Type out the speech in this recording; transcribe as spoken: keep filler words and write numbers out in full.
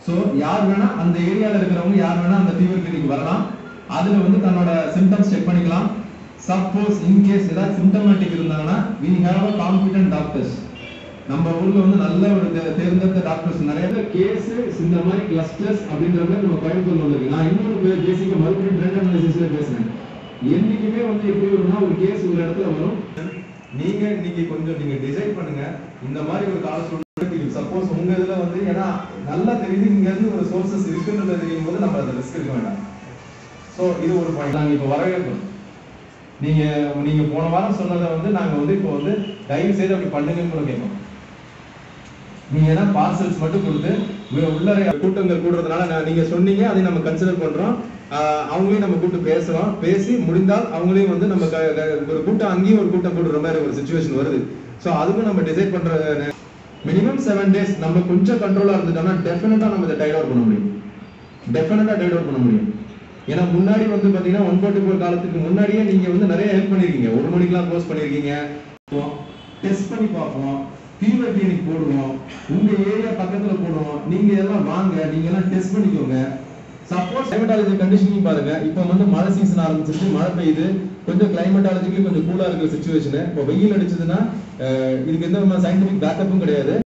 So யார் வேணா அந்த ஏரியாவில் இருக்கிறவங்க யார் வேணா அந்த ஃபீவர் கிளினிக் வரலாம். அதில் வந்து தன்னோட சிம்டம்ஸ் செக் பண்ணிக்கலாம். சப்போஸ் இன்கேஸ் ஏதாவது சிம்டமேட்டிக் இருந்தாங்கன்னா we have a competent doctors. நம்ம ஊர்ல வந்து நல்ல ஒரு தேர்ந்தெடுத்த டாக்டர்ஸ் நிறைய கேஸ் இந்த மாதிரி கிளஸ்டர்ஸ் அப்படின்ற மாதிரி நம்ம கோயம்புத்தூர்ல இருக்கு. நான் இன்னொரு பேசிக்க மறுபடியும் ட்ரெண்ட் அனாலிசிஸ்ல பேசுறேன். என்னைக்குமே வந்து எப்படி வரும்னா ஒரு கேஸ் ஒரு இடத்துல வரும். நீங்க இன்னைக்கு கொஞ்சம் நீங்க டிசைட் பண்ணுங்க இந்த மாதிரி ஒரு கால சூழ்நிலை சப்போஸ் உங்க இதுல வந்து ஏன்னா நல்லா தெரியுது இங்க இருந்து ஒரு சோர்சஸ் இருக்குன்றது தெரியும் போது நம்ம அதை ரிஸ்க் எடுக்க வேண்டாம். ஸோ இது ஒரு பாயிண்ட் நாங்கள் இப்போ வரவேற்போம். நீங்க நீங்க போன வாரம் சொன்னதை வந்து நாங்க வந்து இப்போ வந்து தயவு செய்து அப்படி பண்ணுங்கன்னு கூட கேட்போம். நீங்க ஏன்னா பார்சல்ஸ் மட்டும் கொடுத்து உள்ள கூட்டங்கள் கூடுறதுனால நீங்க சொன்னீங்க அதை நம்ம கன்சிடர் பண்றோம். அவங்களையும் நம்ம கூட்டு பேசுறோம். பேசி முடிந்தால் அவங்களையும் வந்து நம்ம ஒரு கூட்டம் அங்கேயும் ஒரு கூட்டம் கூடுற மாதிரி ஒரு சிச்சுவேஷன் வருது. ஸோ அதுக்கும் நம்ம டிசைட் பண்ற மினிமம் செவன் டேஸ் நம்ம கொஞ்சம் கண்ட்ரோலா இருந்துட்டோம்னா டெஃபினட்டா நம்ம இதை டைட் அவுட் பண்ண முடியும். டெஃபினட்டா டைட் அவுட் பண்ண முடியும். ஏன்னா முன்னாடி வந்து பாத்தீங்கன்னா ஒன் ஃபார்ட்டி ஃபோர் காலத்துக்கு முன்னாடியே நீங்க வந்து நிறைய ஹெல்ப் பண்ணிருக்கீங்க. ஒரு மணிக்கெல்லாம் க்ளோஸ் பண்ணிருக்கீங்க. டெஸ்ட் பண்ணி பார்ப்போம், ஃபீவர் கிளினிக் போடுவோம், உங்க ஏரியா பக்கத்துல போடுவோம். நீங்க எல்லாம் வாங்க, நீங்க எல்லாம் டெஸ்ட் பண்ணிக்கோங்க. சப்போஸ் கிளைமேட்டாலஜி கண்டிஷனிங் பாருங்க. இப்போ வந்து மழை சீசன் ஆரம்பிச்சிருச்சு, மழை பெய்யுது, கொஞ்சம் கிளைமேட்டாலஜிக்கு கொஞ்சம் கூலா இருக்கிற சிச்சுவேஷன். இப்போ வெயில் அடிச்சதுன்னா இதுக்கு எந்த விதமான சயின்டிபிக் பேக்கப்பும் கிடையாது.